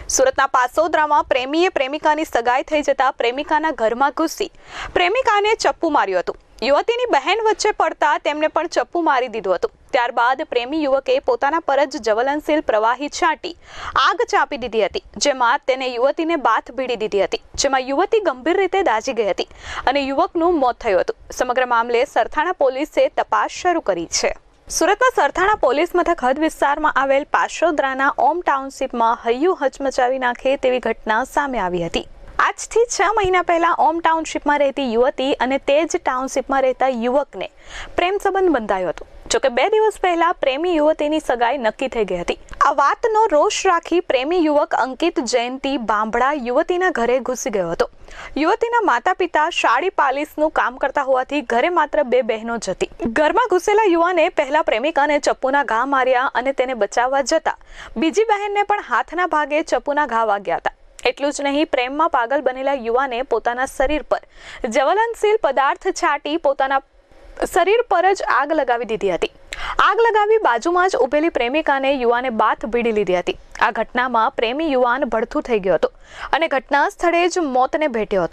સુરતના પાસોદરામાં પ્રેમીએ પ્રેમિકાની સગાઈ થઈ જતા પ્રેમિકાના ઘરમાં ઘૂસી પ્રેમિકાને ચપ્પુ માર્યું હતું। યુવતીની બહેન વચ્ચે પડતા તેમને પણ ચપ્પુ મારી દીધું હતું। ત્યારબાદ પ્રેમી યુવકે પોતાના પર જ જ્વલનશીલ પ્રવાહી છાંટી આગ ચાંપી દીધી હતી, જેમાં તેને યુવતીને બાથ ભીડી દીધી હતી, જેમાં યુવતી ગંભીર રીતે દાઝી ગઈ હતી અને યુવકનું મોત થયું હતું। સમગ્ર મામલે સરથાણા પોલીસે તપાસ શરૂ કરી છે। સુરતના સરથાણા પોલીસ મથક હદ વિસ્તારમાં આવેલ પાસોદરાના ઓમ ટાઉનશીપમાં હૈયું હચમચાવી નાખે તેવી ઘટના સામે આવી હતી। આજથી 6 મહિના પહેલા ઓમ ટાઉનશીપમાં રહેતી યુવતી અને તે જ ટાઉનશીપમાં રહેતા યુવકને પ્રેમ સંબંધ બંધાયો હતો। જોકે 2 દિવસ પહેલા પ્રેમી યુવતીની સગાઈ નક્કી થઈ ગઈ હતી। આ વાતનો રોષ રાખી પ્રેમી યુવક અંકિત જયંતિ બાંભડા યુવતીના ઘરે ઘૂસી ગયો હતો। યુવતીના માતા પિતા સાડી પાલિશનું કામ કરતા હોવાથી ઘરે માત્ર 2 બહેનો જ હતી। ઘરમાં ઘૂસેલા યુવાને પહેલા પ્રેમિકાને ચપ્પુના ઘા માર્યા અને તેને બચાવવા જતા બીજી બહેનને પણ હાથના ભાગે ચપ્પુના ઘા વાગ્યા હતા। એટલું જ નહીં, પ્રેમમાં પાગલ બનેલા યુવાને પોતાના શરીર પર જ્વલનશીલ પદાર્થ છાંટી પોતાના શરીર પર જ આગ લગાવી દીધી હતી। આગ લગાવી બાજુમાં જ ઉભેલી પ્રેમિકાને યુવાને બાથ ભીડી લીધી હતી। આ ઘટનામાં પ્રેમી યુવાન ભડથું થઈ ગયો હતો અને ઘટના સ્થળે જ મોતને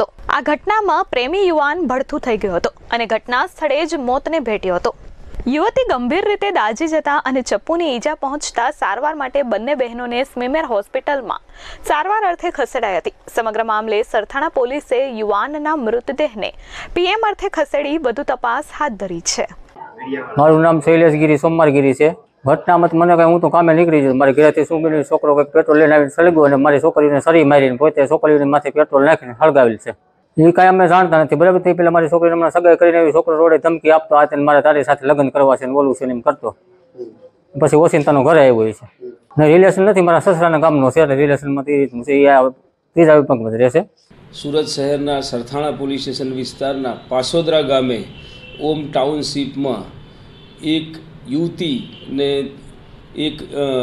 ભેટ્યો હતો। યુવતી ગંભીર રીતે દાઝી જતા અને ચપ્પુની ઈજા પહોંચતા સારવાર માટે બંને બહેનોને સ્મીમેર હોસ્પિટલમાં સારવાર અર્થે ખસેડાઈ હતી। સમગ્ર મામલે સરથાણા પોલીસે યુવાનના મૃતદેહને પીએમ અર્થે ખસેડી વધુ તપાસ હાથ ધરી છે। મારું નામ શૈલેષગીરી સોમવારગીરી છે। ઘટનામાં મને કઈ હું તો કામે નીકળી ગયો, મારી ઘરેથી શું કર્યું, છોકરો કંઈક પેટ્રોલ લઈને આવીને સળગ્યો અને મારી છોકરીને સરી મારીને પોતે છોકરીની માથે પેટ્રોલ નાખીને સળગાવેલ છે। એ કાંઈ અમે જાણતા નથી, બરાબર। તે પેલા મારી છોકરીને હમણાં સગાઈ કરીને આવી, છોકરો રોડે ધમકી આપતો, આ તેને મારે તારી સાથે લગ્ન કરવા છે ને બોલવું છે ને એમ કરતો, પછી ઓશિંતાનો ઘરે આવ્યો છે ને રિલેશન નથી, મારા સસરાના ગામનો છે, રિલેશનમાં ત્રીજા વિભાગમાં રહેશે। સુરત શહેરના સરથાણા પોલીસ સ્ટેશન વિસ્તારના પાસોદરા ગામે ઓમ ટાઉનશીપમાં એક યુવતીને એક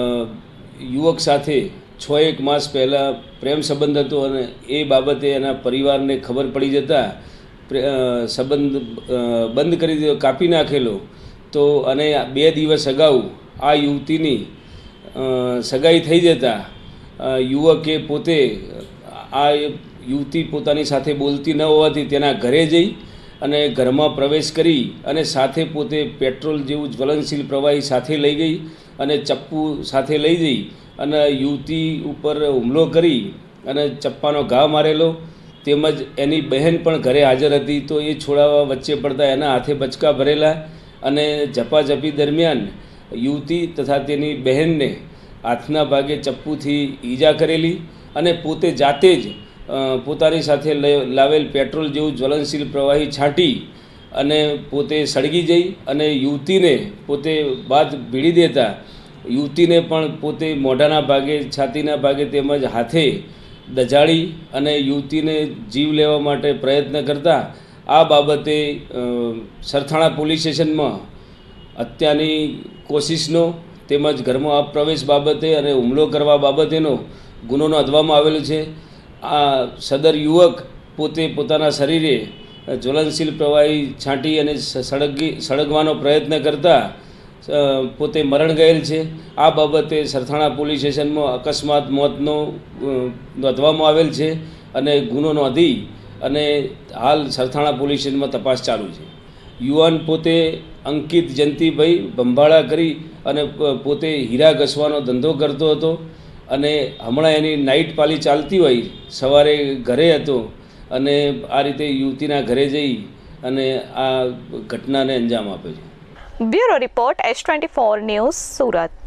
યુવક સાથે 6-1 માસ પહેલાં પ્રેમ સંબંધ હતો અને એ બાબતે એના પરિવારને ખબર પડી જતાં સંબંધ બંધ કરી દીધો, કાપી નાખેલો। તો અને 2 દિવસ અગાઉ આ યુવતીની સગાઈ થઈ જતાં યુવકે પોતે આ યુવતી પોતાની સાથે બોલતી ન હોવાથી તેના ઘરે જઈ અને ઘરમાં પ્રવેશ કરી અને સાથે પોતે પેટ્રોલ જેવું જ્વલનશીલ પ્રવાહી સાથે લઈ ગઈ અને ચપ્પુ સાથે લઈ જઈ અને યુવતી ઉપર હુમલો કરી અને ચપ્પાનો ઘા મારેલો, તેમજ એની બહેન પણ ઘરે હાજર હતી, તો એ છોડાવવા વચ્ચે પડતા એના હાથે બચકા ભરેલા અને ઝપાઝપી દરમિયાન યુવતી તથા તેની બહેનને હાથના ભાગે ચપ્પુથી ઈજા કરેલી અને પોતે જાતે જ પોતાની સાથે લાવેલ પેટ્રોલ જેવું જ્વલનશીલ પ્રવાહી છાંટી અને પોતે સળગી જઈ અને યુવતીને પોતે બાદ ભીડી દેતા યુવતીને પણ પોતે મોઢાના ભાગે, છાતીના ભાગે તેમજ હાથે દજાડી અને યુવતીને જીવ લેવા માટે પ્રયત્ન કરતા આ બાબતે સરથાણા પોલીસ સ્ટેશનમાં હત્યાની કોશિશનો તેમજ ઘરમાં અપ્રવેશ બાબતે અને હુમલો કરવા બાબતેનો ગુનો નોંધવામાં આવેલો છે। આ સદર યુવક પોતે પોતાના શરીરે જ્વલનશીલ પ્રવાહી છાંટી અને સળગવાનો પ્રયત્ન કરતા પોતે મરણ ગયેલ છે। આ બાબતે સરથાણા પોલીસ સ્ટેશનમાં અકસ્માત મોતનો નોંધવામાં આવેલ છે અને ગુનો નોંધી અને હાલ સરથાણા પોલીસ સ્ટેશનમાં તપાસ ચાલુ છે। યુવાન પોતે અંકિત જયંતિભાઈ બંભાળા કરી અને પોતે હીરા ઘસવાનો ધંધો કરતો હતો અને હમણાં એની નાઇટ પાલી ચાલતી હોય, સવારે ઘરે હતો અને આ રીતે યુવતીના ઘરે જઈ અને આ ઘટનાને અંજામ આપ્યો છે। Bureau report S24 news Surat.